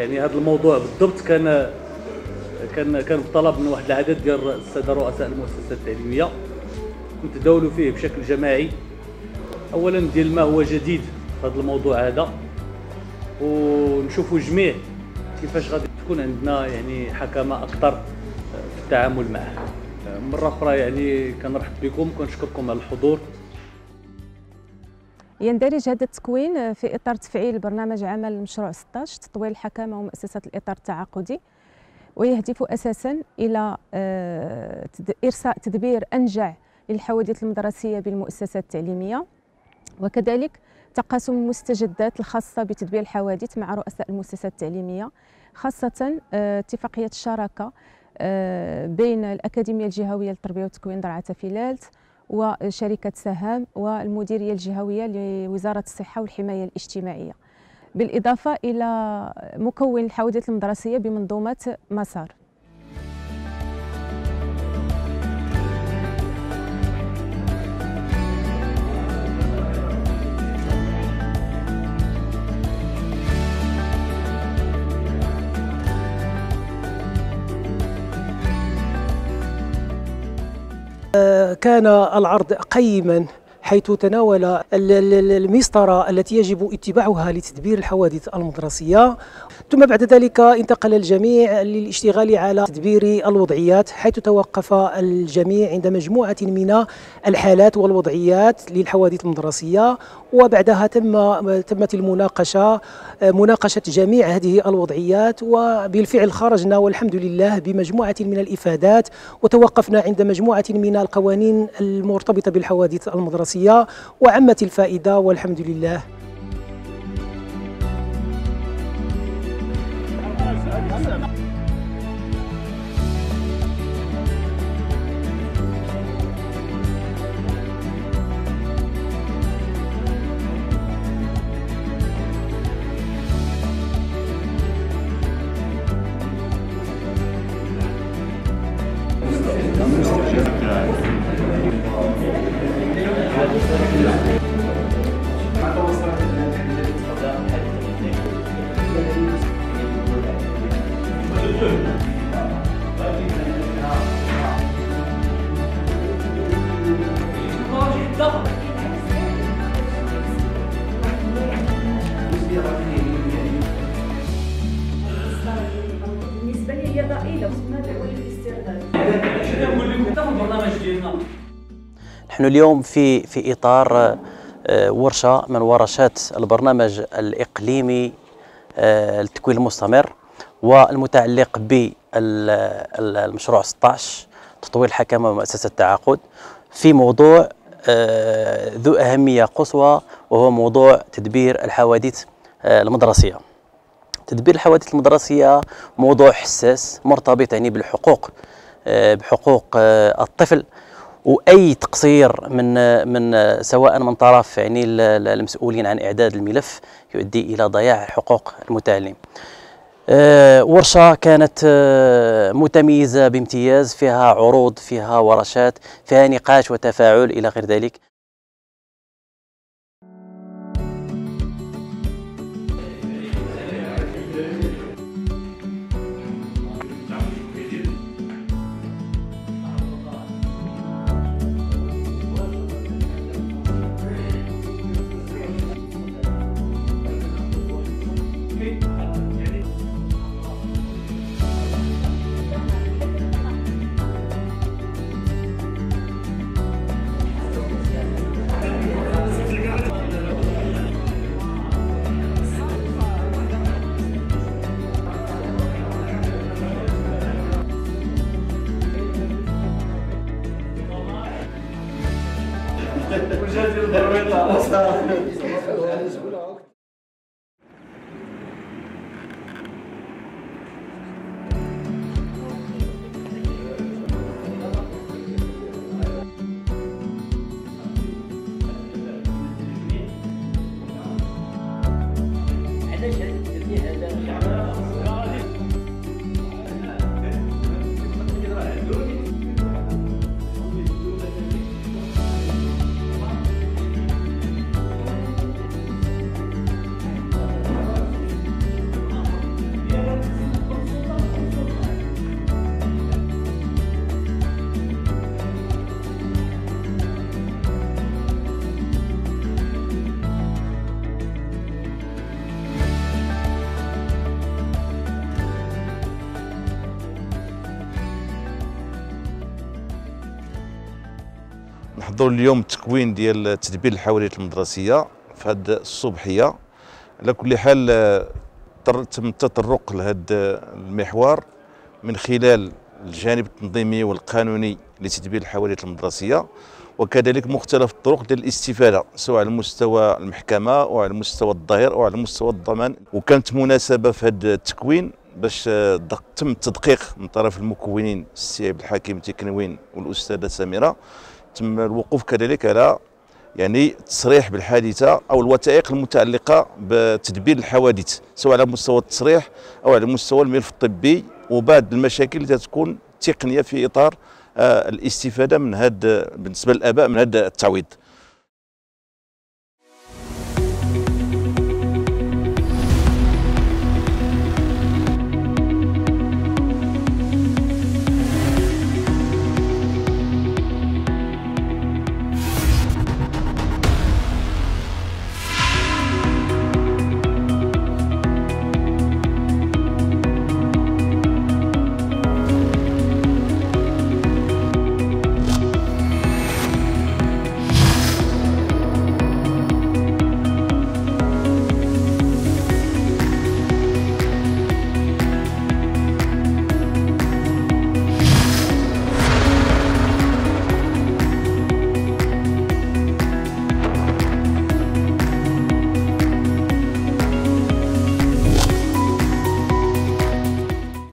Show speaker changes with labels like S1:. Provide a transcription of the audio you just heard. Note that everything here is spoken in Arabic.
S1: يعني هذا الموضوع بالضبط كان بطلب من واحد العدد ديال الساده رؤساء المؤسسات التعليميه، نتداولوا فيه بشكل جماعي. اولا ديال ما هو جديد في هذا الموضوع هذا، ونشوفوا جميع كيفاش غادي تكون عندنا يعني حكمه اكثر في التعامل معه. مره اخرى يعني كنرحب بكم وكنشكركم على الحضور.
S2: يندرج هذا التكوين في اطار تفعيل برنامج عمل المشروع 16 تطوير الحكامه ومؤسسه الاطار التعاقدي، ويهدف اساسا الى ارساء تدبير انجع للحوادث المدرسيه بالمؤسسات التعليميه، وكذلك تقاسم المستجدات الخاصه بتدبير الحوادث مع رؤساء المؤسسات التعليميه، خاصه اتفاقيه الشراكه بين الأكاديمية الجهوية للتربية والتكوين درعا فيلالت وشركة سهام والمديرية الجهوية لوزارة الصحة والحماية الاجتماعية، بالإضافة إلى مكون الحوادث المدرسية بمنظومة مسار.
S3: كان العرض قيما حيث تناول المسطرة التي يجب اتباعها لتدبير الحوادث المدرسية، ثم بعد ذلك انتقل الجميع للاشتغال على تدبير الوضعيات، حيث توقف الجميع عند مجموعة من الحالات والوضعيات للحوادث المدرسية، وبعدها تمت المناقشة، مناقشة جميع هذه الوضعيات، وبالفعل خرجنا والحمد لله بمجموعة من الإفادات، وتوقفنا عند مجموعة من القوانين المرتبطة بالحوادث المدرسية وعمت الفائدة والحمد لله.
S2: بالنسبة لي هي ضئيلة وندعو للاستغلال.
S4: نحن اليوم في إطار ورشة من ورشات البرنامج الإقليمي للتكوين المستمر والمتعلق بالمشروع 16 تطوير الحكمة ومؤسسة التعاقد، في موضوع ذو أهمية قصوى، وهو موضوع تدبير الحوادث المدرسية. تدبير الحوادث المدرسية موضوع حساس مرتبط يعني بحقوق الطفل، واي تقصير من سواء من طرف يعني المسؤولين عن اعداد الملف يؤدي الى ضياع حقوق المتعلم. ورشة كانت متميزة بامتياز، فيها عروض، فيها ورشات، فيها نقاش وتفاعل الى غير ذلك.
S5: نحضروا اليوم التكوين ديال تدبير الحوادث المدرسيه في هذه الصبحيه. على كل حال تم التطرق لهذا المحور من خلال الجانب التنظيمي والقانوني لتدبير الحوادث المدرسيه، وكذلك مختلف الطرق ديال الاستفاده سواء على مستوى المحكمه او على مستوى الظهير او على مستوى الضمان. وكانت مناسبه في هذا التكوين باش تم التدقيق من طرف المكونين السي عبد الحكيم تكنوين والاستاذه سميره. تم الوقوف كذلك على التصريح بالحادثه او الوثائق المتعلقه بتدبير الحوادث سواء على مستوى التصريح او على مستوى الملف الطبي، وبعض المشاكل اللي تكون تقنيه في اطار الاستفاده من هذا بالنسبه للاباء من هذا التعويض.